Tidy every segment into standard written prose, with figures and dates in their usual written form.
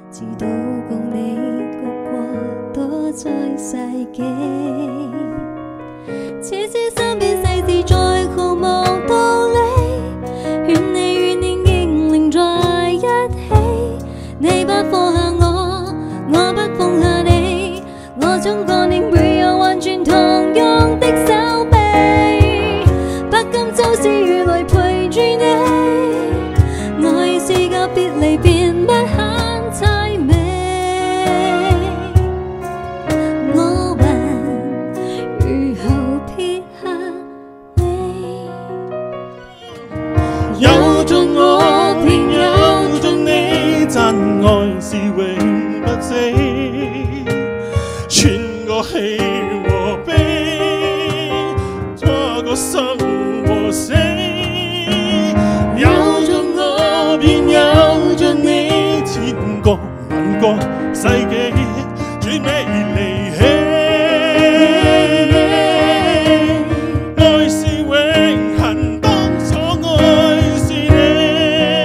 直到共你各過多災世紀，此時身邊世事再毫無道理，勸你與年英靈在一起，你不放下我，我不放下你，我總個念會有完全同樣的手臂，不甘周時如來陪住你，愛是個別離便不肯凄美，我還如何撇下你？ 有着我便有着你，真愛是永不死，穿過喜和悲，錯過生和死。有着我便有着你，千個萬個世紀，絕未離棄。愛是永恆，當初愛是你。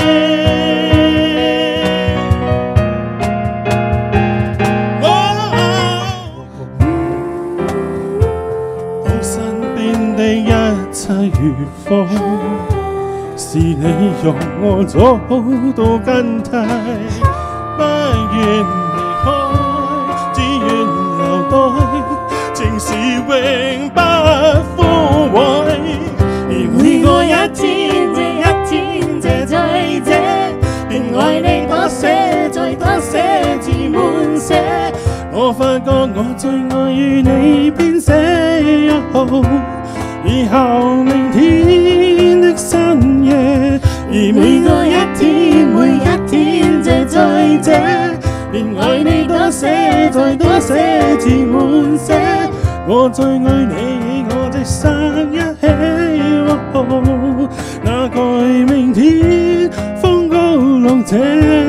當身邊的一切如風，是你讓我找到根蒂，不願離開，只願留待，情是永不枯萎。而每個一天，這一天，這醉者，便愛你多些，再多些，至滿瀉。我發覺我最愛與你編寫1號。以後明天的深夜，而每個一天，每一天，這醉者，便愛你多些，再多些，至滿瀉。我最愛你，我的心一起，那蓋明天風高浪斜。